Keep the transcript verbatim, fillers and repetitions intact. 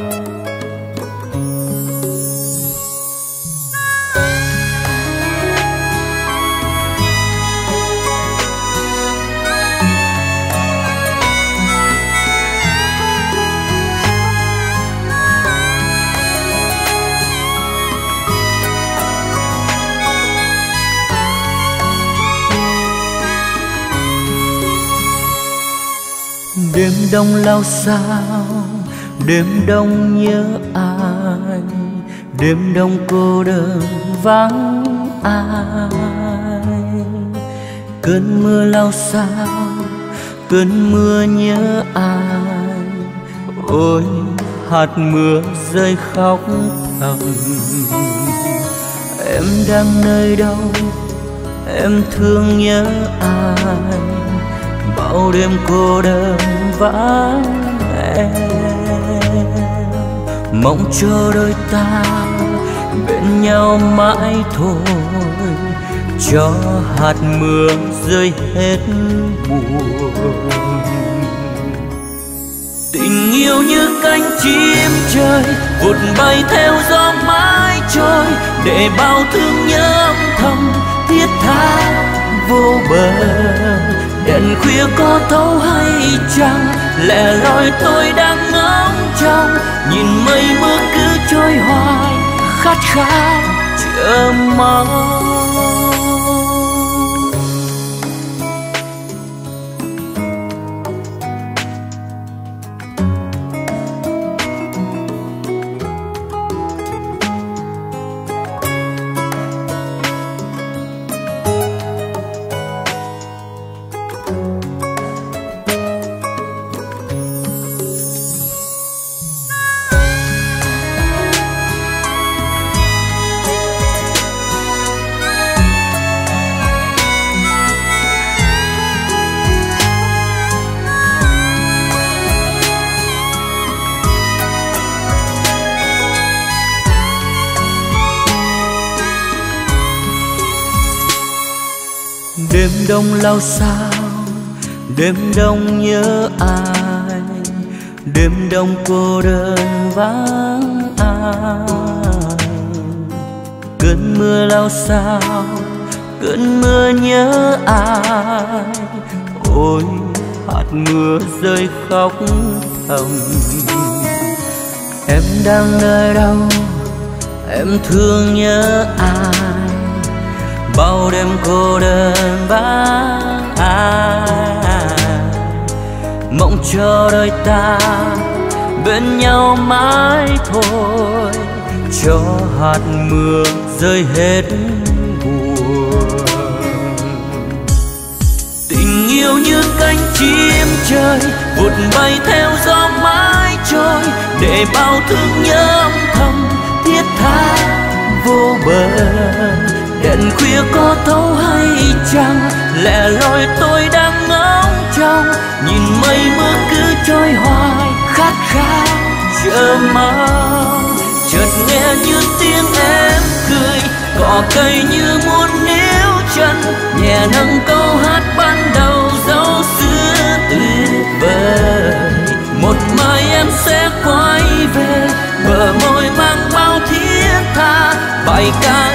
Đêm đông lao sao, đêm đông nhớ ai, đêm đông cô đơn vắng ai. Cơn mưa lao sao, cơn mưa nhớ ai, ôi hạt mưa rơi khóc thầm. Em đang nơi đâu, em thương nhớ ai, bao đêm cô đơn vắng em. Mong cho đôi ta bên nhau mãi thôi, cho hạt mưa rơi hết buồn. Tình yêu như cánh chim trời vụt bay theo gió mãi trôi, để bao thương nhớ âm thầm thiết tha vô bờ. Đèn khuya có thấu hay chăng, lẻ loi tôi đang ngóng trông, nhìn mây mưa cứ trôi hoài khát khao chờ mong. Đêm đông lao sao, đêm đông nhớ ai, đêm đông cô đơn vắng ai. Cơn mưa lao sao, cơn mưa nhớ ai, ôi hạt mưa rơi khóc thầm. Em đang nơi đâu, em thương nhớ ai, bao đêm cô đơn vắng ai. Mong cho đôi ta bên nhau mãi thôi, cho hạt mưa rơi hết buồn. Tình yêu như cánh chim trời vụt bay theo gió mãi trôi, để bao thương nhớ âm thầm thiết tha vô bờ. Đèn khuya có thấu hay chăng, lẻ loi tôi đang ngóng trông, nhìn mây mưa cứ trôi hoài khát khao chờ mong. Chợt nghe như tiếng em cười, cỏ cây như muốn níu chân, nhẹ nâng câu hát ban đầu dấu xưa tuyệt vời. Một mai em sẽ quay về, bờ môi mang bao thiết tha, bài ca